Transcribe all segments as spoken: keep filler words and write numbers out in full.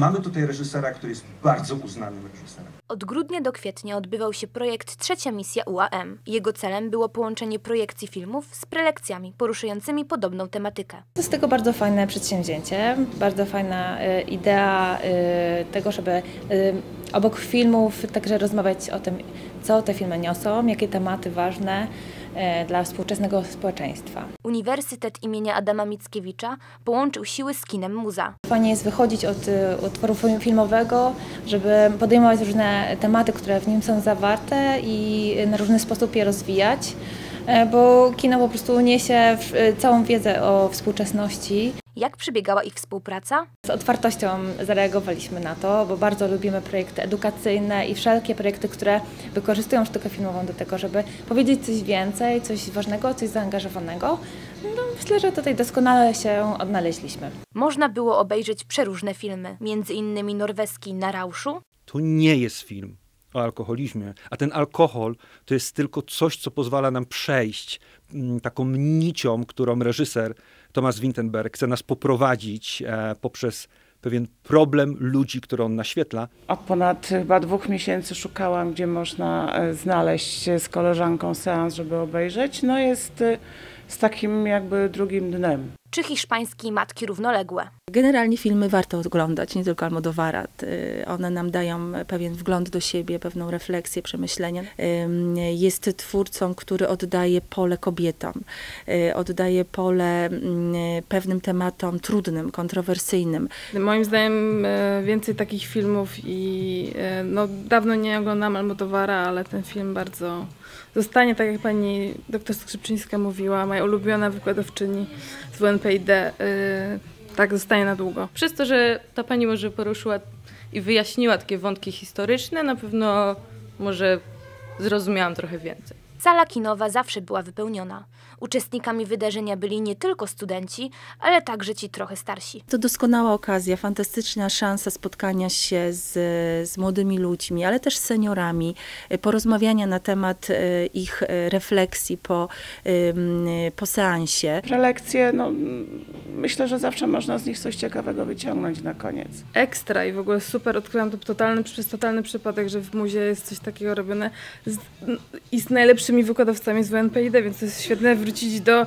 mamy tutaj reżysera, który jest bardzo uznanym reżyserem. Od grudnia do kwietnia odbywał się projekt Trzecia Misja U A M. Jego celem było połączenie projekcji filmów z prelekcjami poruszającymi podobną tematykę. To jest tego bardzo fajne przedsięwzięcie, bardzo fajna y, idea y, tego, żeby y, obok filmów także rozmawiać o tym, co te filmy niosą, jakie tematy ważne y, dla współczesnego społeczeństwa. Uniwersytet imienia Adama Mickiewicza połączył siły z kinem Muza. Fajnie jest wychodzić od y, utworu filmowego, żeby podejmować różne tematy, które w nim są zawarte i na różny sposób je rozwijać, y, bo kino po prostu niesie w, y, całą wiedzę o współczesności. Jak przebiegała ich współpraca? Z otwartością zareagowaliśmy na to, bo bardzo lubimy projekty edukacyjne i wszelkie projekty, które wykorzystują sztukę filmową do tego, żeby powiedzieć coś więcej, coś ważnego, coś zaangażowanego. No, myślę, że tutaj doskonale się odnaleźliśmy. Można było obejrzeć przeróżne filmy, między innymi norweski Na Rauszu. To nie jest film o alkoholizmie, a ten alkohol to jest tylko coś, co pozwala nam przejść m, taką nicią, którą reżyser Thomas Vinterberg chce nas poprowadzić e, poprzez pewien problem ludzi, który on naświetla. Od ponad chyba dwóch miesięcy szukałam, gdzie można znaleźć z koleżanką seans, żeby obejrzeć. No jest z takim jakby drugim dnem. Czy hiszpańskiej Matki równoległe? Generalnie filmy warto oglądać, nie tylko Almodóvara. One nam dają pewien wgląd do siebie, pewną refleksję, przemyślenia. Jest twórcą, który oddaje pole kobietom, oddaje pole pewnym tematom trudnym, kontrowersyjnym. Moim zdaniem więcej takich filmów i no, dawno nie oglądam Almodóvara, ale ten film bardzo zostanie, tak jak pani doktor Skrzypczyńska mówiła, moja ulubiona wykładowczyni z W N P I D, yy, tak zostanie na długo. Przez to, że ta pani może poruszyła i wyjaśniła takie wątki historyczne, na pewno może zrozumiałam trochę więcej. Sala kinowa zawsze była wypełniona. Uczestnikami wydarzenia byli nie tylko studenci, ale także ci trochę starsi. To doskonała okazja, fantastyczna szansa spotkania się z, z młodymi ludźmi, ale też z seniorami, porozmawiania na temat ich refleksji po, po seansie. Prelekcje, no myślę, że zawsze można z nich coś ciekawego wyciągnąć na koniec. Ekstra i w ogóle super, odkryłam to totalny, przez totalny przypadek, że w muzie jest coś takiego robione z, i z najlepszymi wykładowcami z W N P I D, więc to jest świetne wrócić do,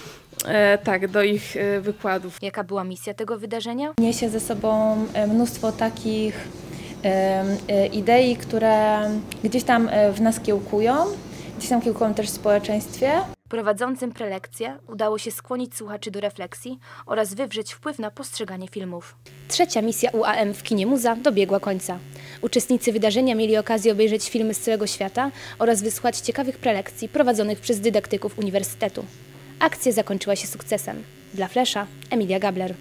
e, tak, do ich e, wykładów. Jaka była misja tego wydarzenia? Niesie ze sobą mnóstwo takich e, e, idei, które gdzieś tam w nas kiełkują, gdzieś tam kiełkują też w społeczeństwie. Prowadzącym prelekcję udało się skłonić słuchaczy do refleksji oraz wywrzeć wpływ na postrzeganie filmów. Trzecia misja U A M w kinie Muza dobiegła końca. Uczestnicy wydarzenia mieli okazję obejrzeć filmy z całego świata oraz wysłuchać ciekawych prelekcji prowadzonych przez dydaktyków uniwersytetu. Akcja zakończyła się sukcesem. Dla Flesza, Emilia Gabler.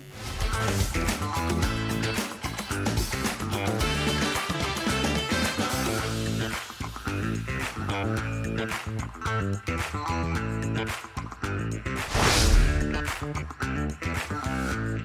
Thank you.